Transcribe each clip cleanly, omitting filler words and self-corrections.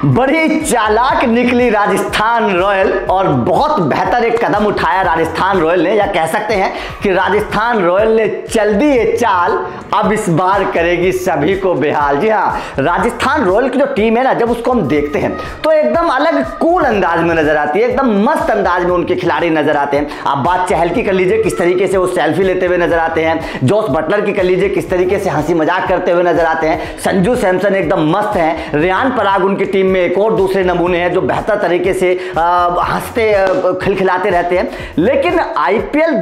बड़ी चालाक निकली राजस्थान रॉयल और बहुत बेहतर एक कदम उठाया राजस्थान रॉयल ने, या कह सकते हैं कि राजस्थान रॉयल ने चल दी ये चाल, अब इस बार करेगी सभी को बेहाल। जी हाँ, राजस्थान रॉयल की जो टीम है ना, जब उसको हम देखते हैं तो एकदम अलग कूल अंदाज में नजर आती है, एकदम मस्त अंदाज में उनके खिलाड़ी नजर आते हैं। आप बात चहल की कर लीजिए, किस तरीके से वो सेल्फी लेते हुए नजर आते हैं। जोस बटलर की कर लीजिए, किस तरीके से हंसी मजाक करते हुए नजर आते हैं। संजू सैमसन एकदम मस्त हैं। रियान पराग उनकी टीम में एक और दूसरे नमूने हैं जो बेहतर तरीके से हंसते खिलखिलाते रहते हैं। लेकिन आईपीएल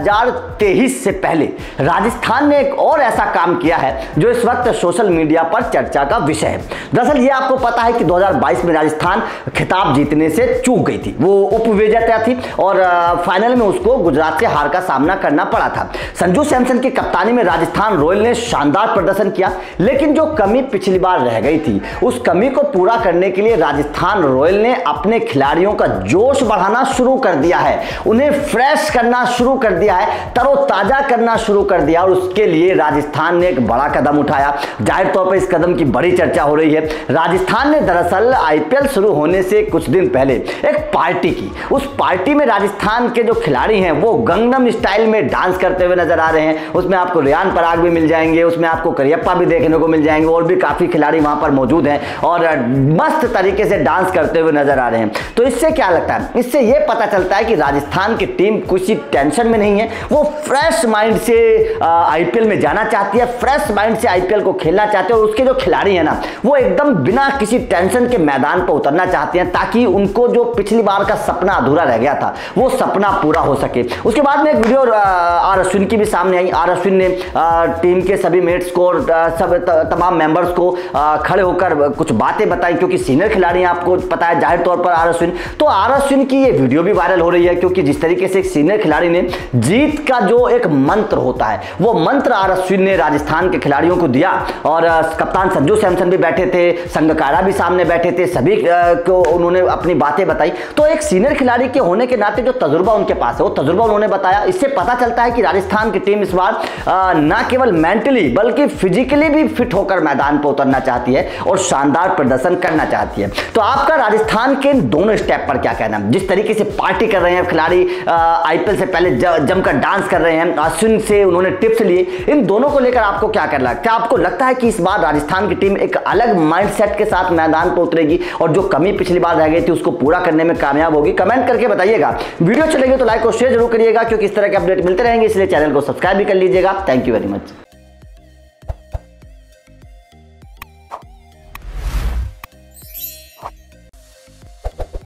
2023 से पहले राजस्थान ने एक और ऐसा काम किया है जो इस वक्त सोशल मीडिया पर चर्चा का विषय है। दरअसल ये आपको पता है कि 2022 में राजस्थान खिताब जीतने से चूक गई थी, वो उपविजेता थी और फाइनल में उसको गुजरात से हार का सामना करना पड़ा था। संजू सैमसन की कप्तानी में राजस्थान रॉयल ने शानदार प्रदर्शन किया, लेकिन जो कमी पिछली बार रह गई थी उस कमी को पूरा करने के लिए राजस्थान रॉयल ने अपने खिलाड़ियों का जोश बढ़ाना शुरू कर दिया है, उन्हें फ्रेश करना शुरू कर दिया है, तरोताजा करना शुरू कर दिया और उसके लिए राजस्थान ने एक बड़ा कदम उठाया। जाहिर तौर पर इस कदम की बड़ी चर्चा हो रही है। राजस्थान ने दरअसल आईपीएल शुरू होने से कुछ दिन पहले एक पार्टी की। उस पार्टी में राजस्थान के जो खिलाड़ी हैं वो गंगनम स्टाइल में डांस करते हुए नजर आ रहे हैं। उसमें आपको रियान पराग भी मिल जाएंगे, उसमें आपको करियप्पा भी देखने को मिल जाएंगे और भी काफी खिलाड़ी वहां पर मौजूद हैं और मस्त तरीके से डांस करते हुए नजर आ रहे हैं। तो इससे क्या लगता है? इससे यह पता चलता है कि राजस्थान की टीम किसी टेंशन में नहीं है, वो फ्रेश माइंड से आईपीएल में जाना चाहती है, फ्रेश माइंड से आईपीएल को खेलना चाहते हैं और उसके जो खिलाड़ी हैं ना, वो एकदम बिना किसी टेंशन के मैदान पर उतरना चाहते हैं ताकि उनको जो पिछली बार का सपना अधूरा रह गया था वो सपना पूरा हो सके। उसके बाद में एक वीडियो आर अश्विन की भी सामने आई। आर अश्विन ने टीम के सभी मेट्स को और सब तमाम मेंबर्स को खड़े होकर कुछ बातें बताई, क्योंकि सीनियर खिलाड़ी हैं, आपको पता है जाहिर तौर पर आर अश्विन। तो आर अश्विन की ये वीडियो भी वायरल हो रही है, क्योंकि जिस तरीके से एक सीनियर खिलाड़ी ने जीत का जो एक मंत्र होता है वो मंत्र आर अश्विन ने राजस्थान के खिलाड़ियों को दिया और कप्तान संजू सैमसन भी बैठे थे, संगकारा भी सामने बैठे थे, सभी को उन्होंने अपनी बातें बताई। तो एक सीनियर खिलाड़ी के होने के नाते जो तजुर्बा उनके पास है वो तजुर्बा उन्होंने बताया। इससे पता चलता है कि राजस्थान की टीम इस बार ना केवल मेंटली बल्कि फिजिकली भी फिट होकर मैदान पर उतरना चाहती है और शानदार प्रदर्शन करना चाहती है। तो आपका राजस्थान के दोनों स्टेप पर क्या कहना है? जिस तरीके से पार्टी कर रहे हैं खिलाड़ी, आईपीएल से पहले जमकर डांस कर रहे हैं, अश्विन से उन्होंने टिप्स लिए, इन दोनों को लेकर आपको क्या करना है? क्या आपको लगता है कि इस बार राजस्थान की टीम एक अलग माइंडसेट के साथ मैदान पर उतरेगी और जो कमी पिछली बार रह गई थी उसको पूरा करने में कामयाब होगी? कमेंट करके बताइएगा। वीडियो चलेगी तो लाइक और शेयर जरूर करिएगा, क्योंकि इस तरह के अपडेट मिलते रहेंगे, इसलिए चैनल को सब्सक्राइब भी कर लीजिएगा। Thank you very much.